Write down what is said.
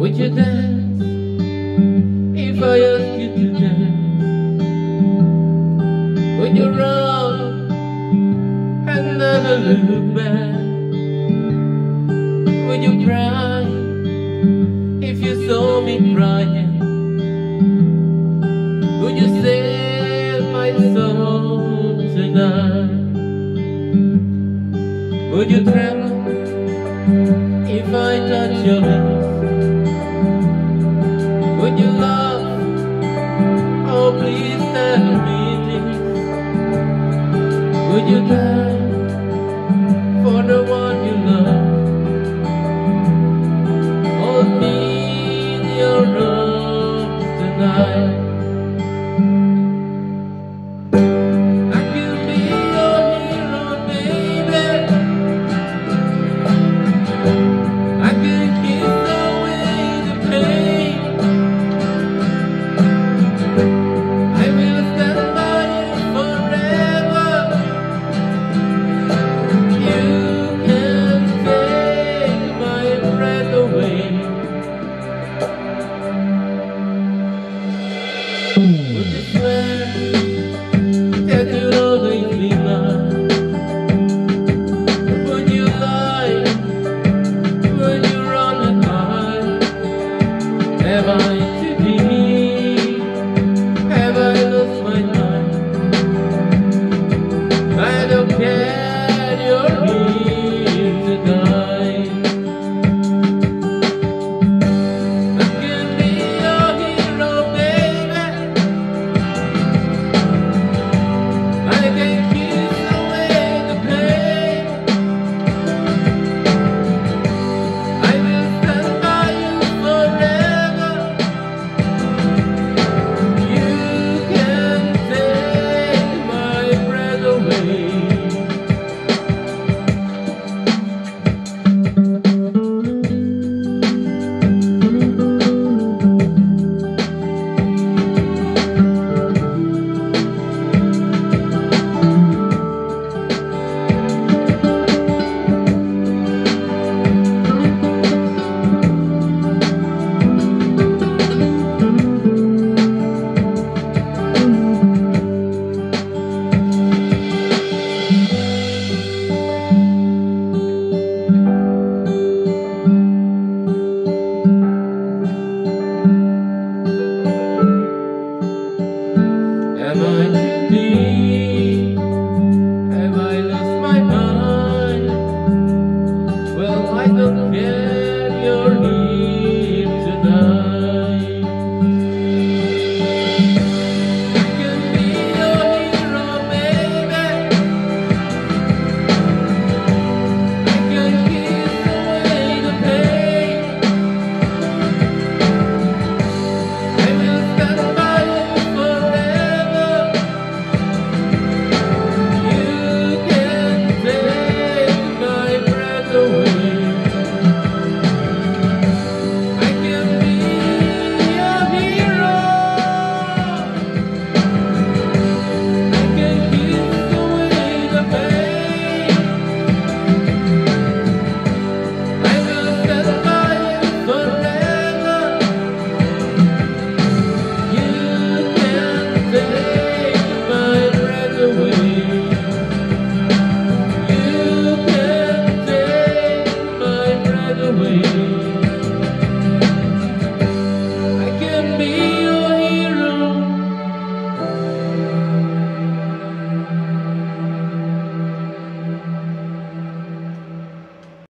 Would you dance if I asked you to dance? Would you run and never look back? Would you cry if you saw me crying? Would you save my soul tonight? Would you tremble if I touch your lips? Would you love? Oh, please tell me this. Would you die for the one you love? Hold me in your arms tonight. I could be your hero, baby. I could kiss away the pain. I will stand by you forever. You can take my breath away. Would you swear that you'll always be mine? Would you lie? Would you run and hide? Have I to be? Have I lost my mind? I don't care, you're here tonight. I can be your hero, baby. I can kiss away the pain. I will stand by you forever. You can take my breath away. Am I too deep? Have I lost my mind? Well, I don't care, you're here tonight. I can be your hero, baby. I can kiss away the pain. I will stand by you forever. You can take my breath away. I can be your hero. I can kiss away the pain. I will stand by you forever. You can take my breath away. You can take my breath away.